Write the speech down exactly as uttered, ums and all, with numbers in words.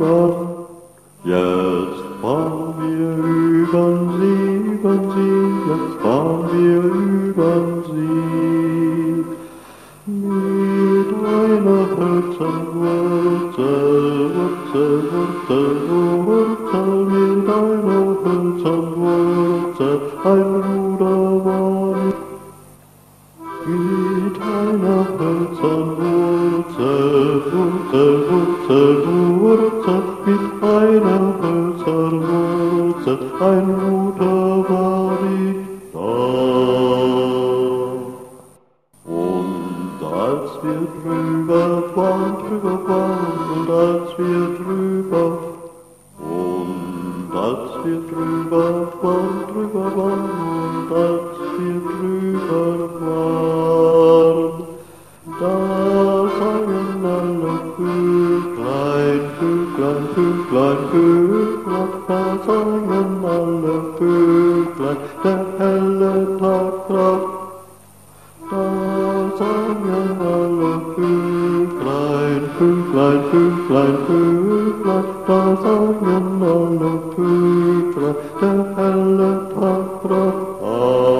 an. Jetzt fahren wir übern See, übern See, jetzt fahren wir übern See. Mit einer Hölzernwurzel, Wurzel, Wurzel, Wurzel, mit einer Hölzernwurzel, ein Ruder war mit einer Hölzernwurzel, Wurzel, Wurzel, Wurzel, mit einer Hölzernwurzel, ein Ruder war ich da. Und als wir drüber waren, drüber waren, und als wir drüber, und als wir drüber waren, drüber waren, und als wir drüber waren, da sangen alle Vöglein, Vöglein, Vöglein, Vöglein, da sangen alle Vöglein, der helle Tag brach. Da sangen alle Vöglein, Vöglein, Vöglein, Vöglein, da sangen alle Vöglein, der helle Tag brach an.